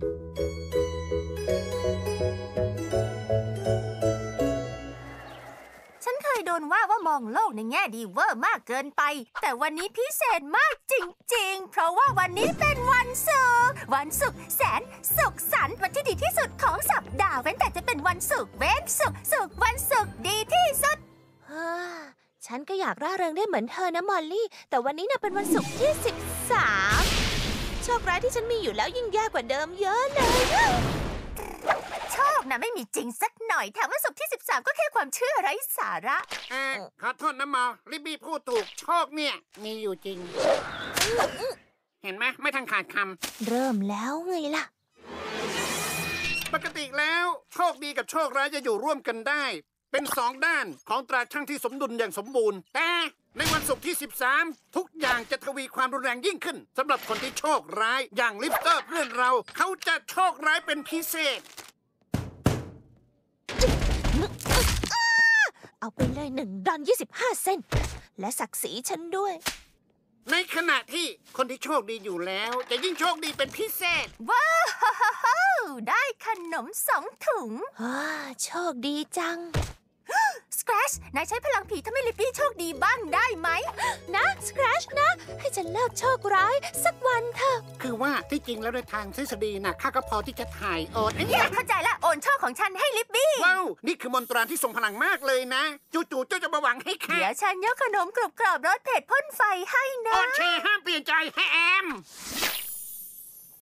ฉันเคยโดนว่ามองโลกในแง่ดีเวอร์มากเกินไปแต่วันนี้พิเศษมากจริงๆเพราะว่าวันนี้เป็นวันศุกร์แสนสุขสันต์วันที่ดีที่สุดของสัปดาห์เว้นแต่จะเป็นวันศุกร์วันศุกร์ดีที่สุดฉันก็อยากร่าเริงได้เหมือนเธอนะมอลลี่แต่วันนี้น่ะเป็นวันศุกร์ที่13โชคร้ายที่ฉันมีอยู่แล้วยิ่งแย่กว่าเดิมเยอะเลยโชคนะไม่มีจริงสักหน่อยแถมวันศุกร์ที่13ก็แค่ความเชื่อไร้สาระขอโทษนะมอลิบบี้พูดถูกโชคเนี่ยมีอยู่จริงเห็นไหมไม่ทันขาดคำเริ่มแล้วไงล่ะปกติแล้วโชคดีกับโชคร้ายจะอยู่ร่วมกันได้เป็น2ด้านของตราชั่งที่สมดุลอย่างสมบูรณ์แต่ในวันศุกร์ที่13ทุกอย่างจะทวีความรุนแรงยิ่งขึ้นสำหรับคนที่โชคร้ายอย่างลิฟเตอร์เพื่อนเราเขาจะโชคร้ายเป็นพิเศษเอาไปเลย$1.25และศักดิ์ศรีฉันด้วยในขณะที่คนที่โชคดีอยู่แล้วจะยิ่งโชคดีเป็นพิเศษว้าวได้ขนม2 ถุงโชคดีจังสแครชนายใช้พลังผีทำให้ลิปปี้โชคดีบ้างได้ไหมนะสแครชนะให้ฉันเลิกโชคร้ายสักวันเถอะคือว่าที่จริงแล้วในทางทฤษฎีน่ะข้าก็พอที่จะถ่ายโอนเข้าใจละโอนโชคของฉันให้ลิปปี้ว้าวนี่คือมนตราที่ทรงพลังมากเลยนะจู่ๆเจ้าจะมาหวังให้ข้าเดี๋ยวฉันยกขนมกรุบกรอบรสเผ็ดพ่นไฟให้นะโอเคห้ามเปลี่ยนใจให้แอม